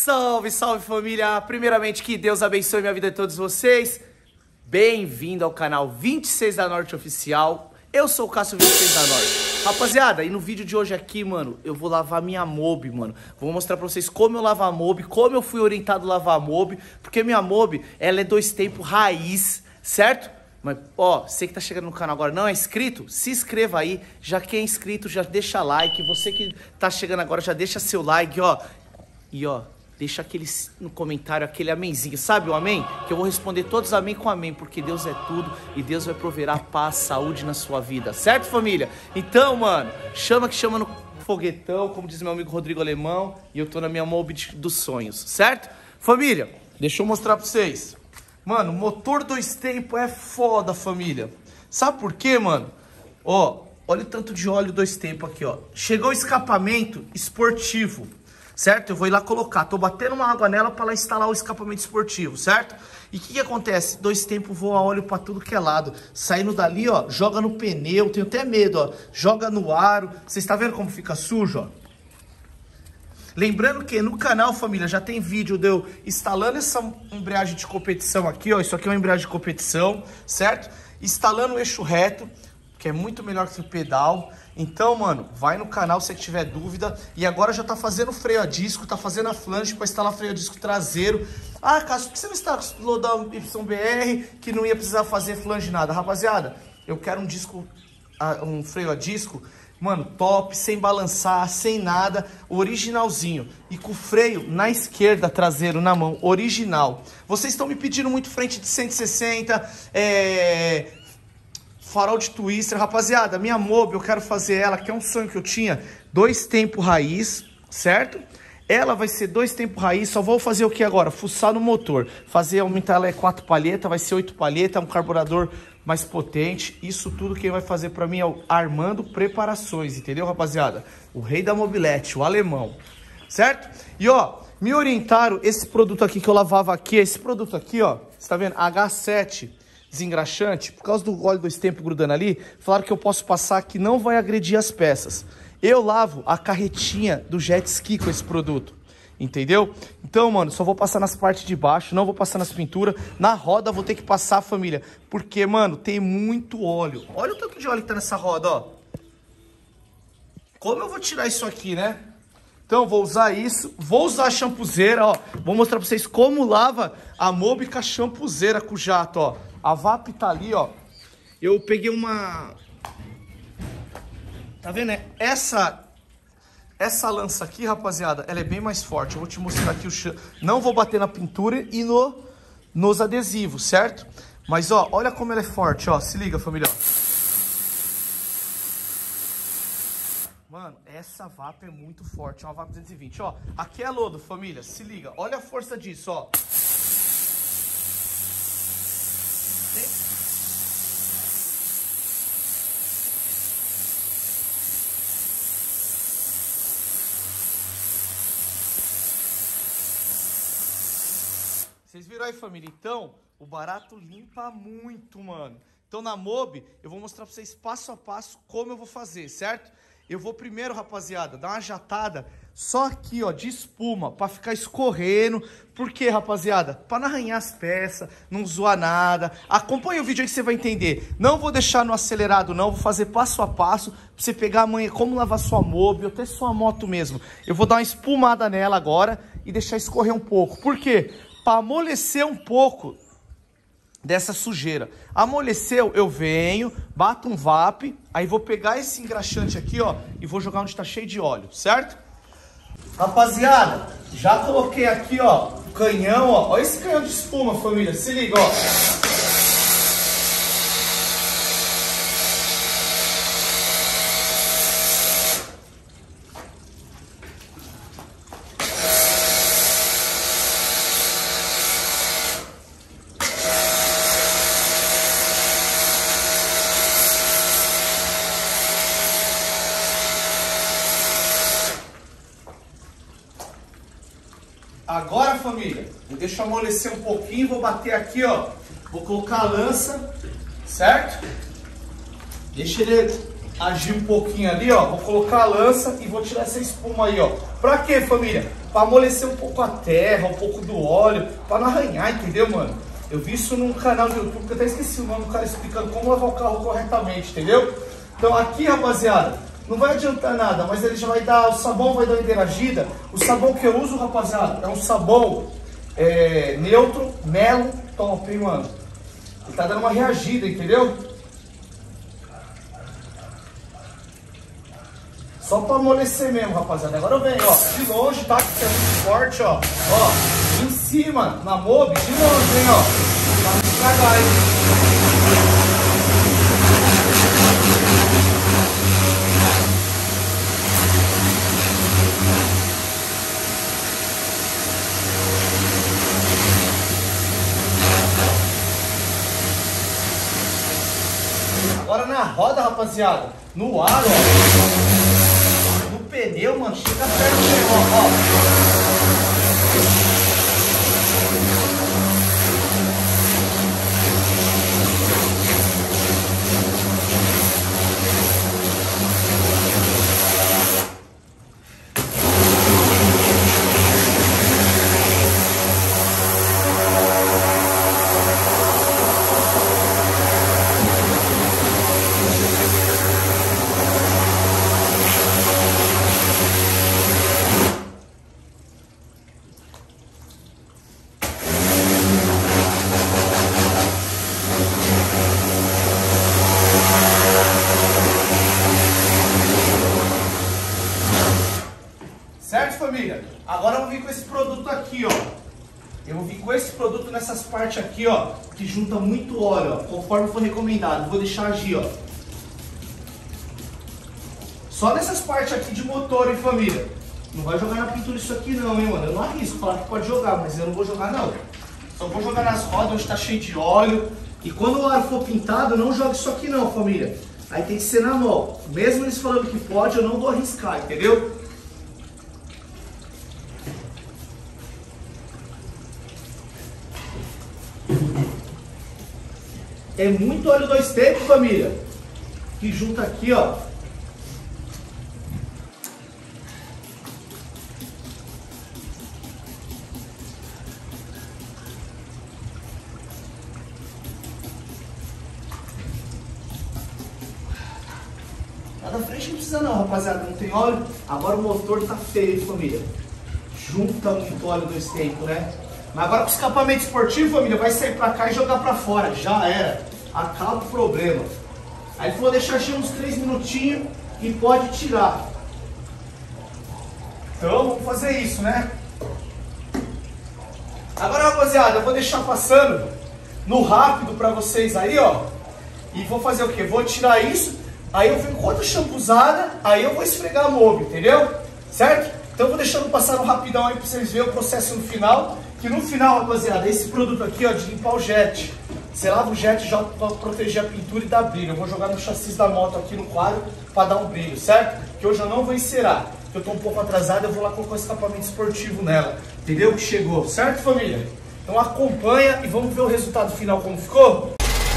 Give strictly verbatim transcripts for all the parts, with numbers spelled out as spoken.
Salve, salve família! Primeiramente que Deus abençoe minha vida de todos vocês. Bem-vindo ao canal vinte e seis da Norte Oficial. Eu sou o Cássio vinte e seis da Norte. Rapaziada, e no vídeo de hoje aqui, mano, eu vou lavar minha mob, mano. Vou mostrar pra vocês como eu lavo a mob, como eu fui orientado a lavar a mob. Porque minha mob, ela é dois tempos raiz, certo? Mas, ó, você que tá chegando no canal agora não é inscrito, se inscreva aí. Já que é inscrito, já deixa like. Você que tá chegando agora, já deixa seu like, ó. E, ó, deixa aquele no comentário, aquele amenzinho, sabe o amém? Que eu vou responder todos amém com amém, porque Deus é tudo e Deus vai proverá paz, saúde na sua vida, certo, família? Então, mano, chama que chama no foguetão, como diz meu amigo Rodrigo Alemão, e eu tô na minha mob dos sonhos, certo? Família, deixa eu mostrar pra vocês. Mano, motor dois tempos é foda, família. Sabe por quê, mano? Ó, olha o tanto de óleo dois tempos aqui, ó. Chegou o escapamento esportivo, certo? Eu vou ir lá colocar, tô batendo uma água nela para lá instalar o escapamento esportivo, certo? E o que que acontece? Dois tempos voa óleo para tudo que é lado. Saindo dali, ó, joga no pneu, tenho até medo, ó. Joga no aro. Vocês estão vendo como fica sujo, ó? Lembrando que no canal, família, já tem vídeo de eu instalando essa embreagem de competição aqui, ó. Isso aqui é uma embreagem de competição, certo? Instalando o eixo reto, que é muito melhor que o pedal. Então, mano, vai no canal se você tiver dúvida. E agora já tá fazendo freio a disco, tá fazendo a flange para instalar freio a disco traseiro. Ah, Cássio, por que você não está com o da Y B R que não ia precisar fazer flange nada? Rapaziada, eu quero um disco, um freio a disco, mano, top, sem balançar, sem nada, originalzinho. E com o freio na esquerda, traseiro na mão, original. Vocês estão me pedindo muito frente de cento e sessenta, é... farol de twister. Rapaziada, minha mob, eu quero fazer ela, que é um sonho que eu tinha, dois tempos raiz, certo? Ela vai ser dois tempos raiz, só vou fazer o que agora? Fuçar no motor. Fazer, aumentar ela é quatro palhetas, vai ser oito palhetas, um carburador mais potente. Isso tudo quem vai fazer pra mim é o Armando Preparações, entendeu, rapaziada? O rei da mobilete, o alemão, certo? E ó, me orientaram esse produto aqui que eu lavava aqui, esse produto aqui, ó, você tá vendo? H sete desengraxante, por causa do óleo dois tempos grudando ali, falaram que eu posso passar que não vai agredir as peças. Eu lavo a carretinha do jet ski com esse produto, entendeu? Então, mano, só vou passar nas partes de baixo, não vou passar nas pinturas. Na roda vou ter que passar, família, porque, mano, tem muito óleo. Olha o tanto de óleo que tá nessa roda, ó. Como eu vou tirar isso aqui, né? Então, vou usar isso, vou usar a champuzeira, ó. Vou mostrar pra vocês como lava a mob com a champuzeira com o jato, ó. A V A P tá ali, ó. Eu peguei uma... Tá vendo, né? Essa, essa lança aqui, rapaziada, ela é bem mais forte. Eu vou te mostrar aqui o chão. Não vou bater na pintura e no, nos adesivos, certo? Mas, ó, olha como ela é forte, ó. Se liga, família. Mano, essa V A P é muito forte. É uma V A P duzentos e vinte, ó. Aqui é lodo, família. Se liga. Olha a força disso, ó. Vocês viram aí, família? Então, o barato limpa muito, mano. Então, na mob, eu vou mostrar pra vocês passo a passo como eu vou fazer, certo? Eu vou primeiro, rapaziada, dar uma jatada só aqui, ó, de espuma, pra ficar escorrendo. Por quê, rapaziada? Pra não arranhar as peças, não zoar nada. Acompanha o vídeo aí que você vai entender. Não vou deixar no acelerado, não. Vou fazer passo a passo pra você pegar amanhã como lavar sua mob, ou até sua moto mesmo. Eu vou dar uma espumada nela agora e deixar escorrer um pouco. Por quê? Para amolecer um pouco dessa sujeira. Amoleceu, eu venho, bato um V A P, aí vou pegar esse engraxante aqui, ó, e vou jogar onde tá cheio de óleo, certo? Rapaziada, já coloquei aqui, ó, o canhão, ó. Olha esse canhão de espuma, família, se liga, ó. Agora, família, eu deixo amolecer um pouquinho, vou bater aqui, ó. Vou colocar a lança, certo? Deixa ele agir um pouquinho ali, ó. Vou colocar a lança e vou tirar essa espuma aí, ó. Pra quê, família? pra amolecer um pouco a terra, um pouco do óleo, pra não arranhar, entendeu, mano? Eu vi isso num canal do YouTube, que eu até esqueci o nome do cara explicando como lavar o carro corretamente, entendeu? Então aqui, rapaziada, não vai adiantar nada, mas ele já vai dar, o sabão vai dar uma interagida. O sabão que eu uso, rapaziada, é um sabão é, neutro, melo, top, hein, mano? Ele tá dando uma reagida, entendeu? Só pra amolecer mesmo, rapaziada. Agora eu venho, ó, de longe, tá? Que é muito forte, ó. Ó, em cima, na mob, de longe, hein, ó. Pra não estragar, hein? Agora na roda, rapaziada, no ar, ó, no pneu, mano, chega perto mesmo, ó, ó. Certo, família? Agora eu vou vir com esse produto aqui, ó. Eu vou vir com esse produto nessas partes aqui, ó, que junta muito óleo, ó, conforme foi recomendado. Vou deixar agir, ó. Só nessas partes aqui de motor, hein, família? Não vai jogar na pintura isso aqui não, hein, mano? Eu não arrisco falar que pode jogar, mas eu não vou jogar, não. Só vou jogar nas rodas onde tá cheio de óleo. E quando o aro for pintado, não joga isso aqui não, família. Aí tem que ser na mão. Mesmo eles falando que pode, eu não vou arriscar, entendeu? É muito óleo dois tempos, família, que junta aqui, ó. Lá da frente não precisa não, rapaziada, não tem óleo. Agora o motor tá feio, família. Junta muito óleo dois tempos, né? Mas agora com o escapamento esportivo, família, vai sair pra cá e jogar pra fora. Já era. Acaba o problema. Aí ele falou deixar cheio uns três minutinhos e pode tirar. Então vamos fazer isso, né? Agora, rapaziada, eu vou deixar passando no rápido pra vocês aí, ó. E vou fazer o quê? Vou tirar isso. Aí eu venho com outra shampuzada. Aí eu vou esfregar a mob, entendeu? Certo? Então eu vou deixando passar no rapidão aí pra vocês verem o processo no final. Que no final, rapaziada, esse produto aqui, ó, de limpar o jet. Você lava o jet já para proteger a pintura e dar brilho. Eu vou jogar no chassi da moto aqui no quadro para dar um brilho, certo? Que hoje eu não vou encerar. Porque eu tô um pouco atrasado, eu vou lá colocar o escapamento esportivo nela. Entendeu? Que chegou, certo, família? Então acompanha e vamos ver o resultado final como ficou?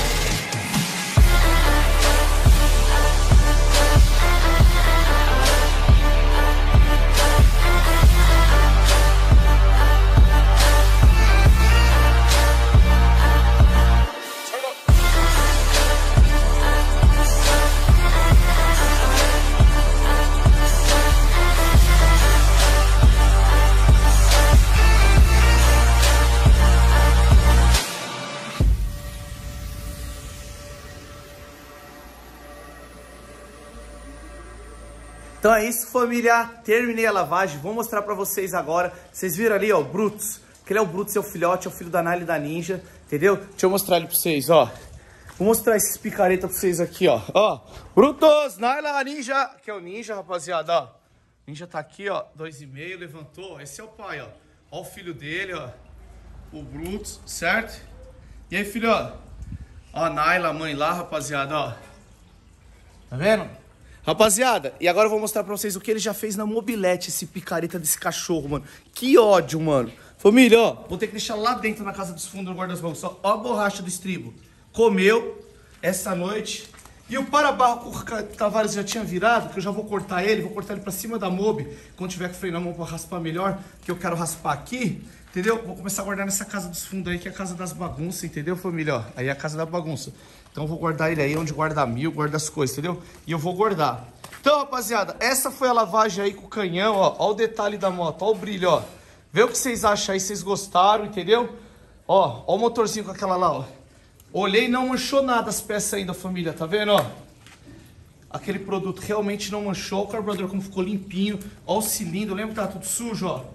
Então é isso, família. Terminei a lavagem. Vou mostrar pra vocês agora. Vocês viram ali, ó, o Brutus. Aquele é o Brutus, seu filhote, é o filho da Naila e da Ninja. Entendeu? Deixa eu mostrar ele pra vocês, ó. Vou mostrar esses picareta pra vocês aqui, ó. Ó, Brutus, Naila, Ninja. Que é o Ninja, rapaziada, ó. Ninja tá aqui, ó. Dois e meio, levantou. Esse é o pai, ó. Ó o filho dele, ó. O Brutus, certo? E aí, filho, ó. Ó a Naila, a mãe lá, rapaziada, ó. Tá vendo? Rapaziada, e agora eu vou mostrar pra vocês o que ele já fez na mobilete, esse picareta desse cachorro, mano. Que ódio, mano. Família, ó, vou ter que deixar lá dentro na casa dos fundos do guarda-mãos. Ó a borracha do estribo. Comeu essa noite E o para-barro que o Tavares já tinha virado, que eu já vou cortar ele, vou cortar ele pra cima da mob, quando tiver com freio na mão pra raspar melhor, que eu quero raspar aqui, entendeu? Vou começar a guardar nessa casa dos fundos aí, que é a casa das bagunças, entendeu, família? Ó, aí é a casa da bagunça. Então eu vou guardar ele aí, onde guarda mil, guarda as coisas, entendeu? E eu vou guardar. Então, rapaziada, essa foi a lavagem aí com o canhão, ó. Ó o detalhe da moto, ó o brilho, ó. Vê o que vocês acham aí, vocês gostaram, entendeu? Ó, ó o motorzinho com aquela lá, ó. Olhei e não manchou nada as peças ainda, família, tá vendo, ó? Aquele produto realmente não manchou. O carburador como ficou limpinho. Ó o cilindro, lembra que tava tudo sujo, ó.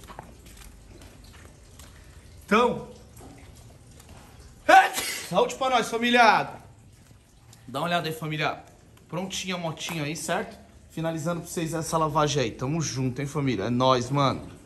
Então... saúde pra nós, família! Dá uma olhada aí, família. Prontinha a motinha aí, certo? Finalizando pra vocês essa lavagem aí. Tamo junto, hein, família? É nóis, mano.